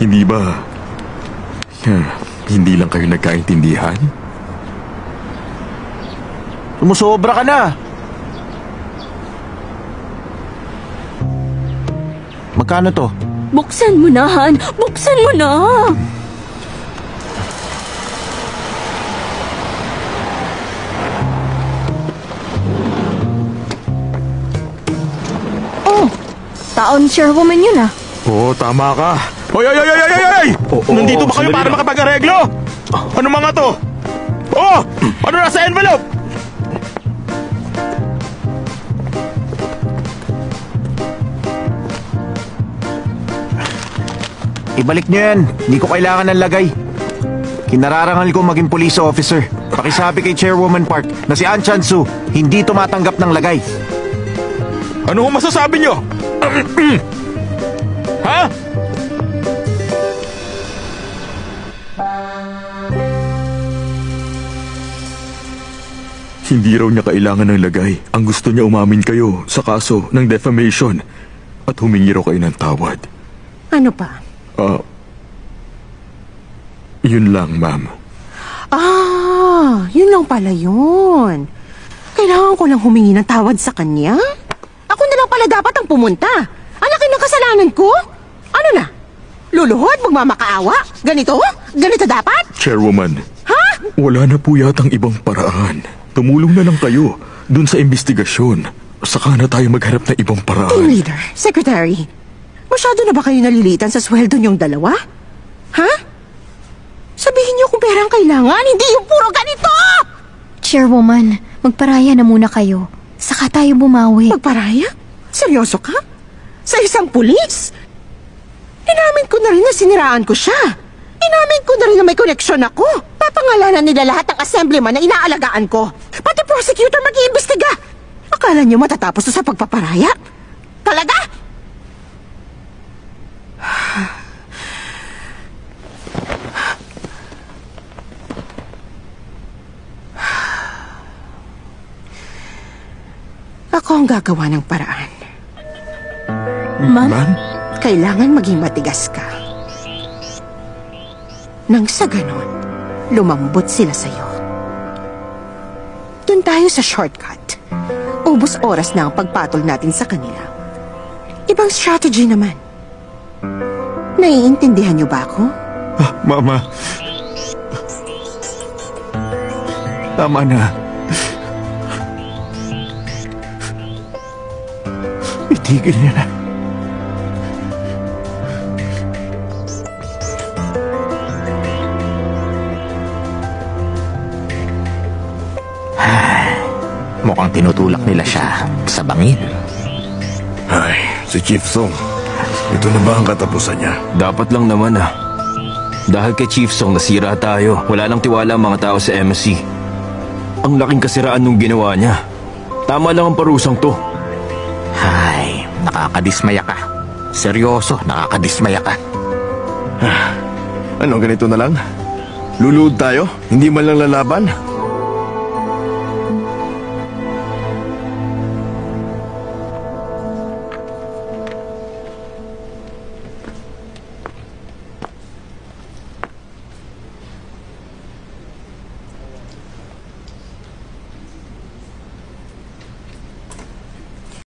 Hindi ba hindi lang kayo nagkaintindihan? Sumusobra ka na. Magkano to? Buksan mo na, Han. Buksan mo na. Oh, taon chairwoman yun ah. Oo, tama ka. Hoy! Nandito ba kayo para makapag-areglo? Ano mga to? Oh! Ano nasa envelope? Ibalik niyo yan. Hindi ko kailangan ng lagay. Kinararangal ko maging police officer. Pakisabi kay Chairwoman Park na si An Chan-soo hindi tumatanggap ng lagay. Ano kung masasabi nyo? Ha? Hindi raw niya kailangan ng lagay. Ang gusto niya umamin kayo sa kaso ng defamation at humingi raw kayo ng tawad. Ano pa? Yun lang, ma'am. Yun lang pala yun. Kailangan ko lang humingi ng tawad sa kanya? Ako na lang pala dapat ang pumunta. Ang laki ng kasalanan ko? Ano na? Luluhod, magmamakaawa? Ganito? Ganito dapat? Chairwoman. Ha? Wala na po yatang ibang paraan. Tumulong na lang kayo dun sa investigasyon. Saka na tayo magharap ng ibang Team paraan. leader, secretary, masyado na ba kayo nalilitan sa sweldo niyong dalawa? Ha? Sabihin niyo kung pera ang kailangan, hindi yung puro ganito! Chairwoman, magparaya na muna kayo. Saka tayo bumawi. Magparaya? Seryoso ka? Sa isang pulis? Inamin ko na rin na siniraan ko siya. Inamin ko na rin na may koneksyon ako. Papangalanan nila lahat ng assemblyman na inaalagaan ko. Pati prosecutor mag-iimbestiga. Akala niyo matatapos na sa pagpaparaya? Talaga? Ako ang gagawa ng paraan. Ma'am? Ma'am? Kailangan maging matigas ka. Nang sa ganon, lumambot sila sa'yo. Doon tayo sa shortcut. Ubus oras na ang pagpatol natin sa kanila. Ibang strategy naman. Naiintindihan niyo ba ako? Mama. Tama na. Itigil niya na. Mukhang tinutulak nila siya sa bangin. Ay, si Chief Song. Ito na ba ang katapusan niya? Dapat lang naman ah. Dahil kay Chief Song nasira tayo. Wala nang tiwala ang mga tao sa MSC. Ang laking kasiraan nung ginawa niya. Tama lang ang parusang to. Ay, nakakadismaya ka. Seryoso, nakakadismaya ka. Ano, ganito na lang? Luluhod tayo? Hindi man lang lalaban?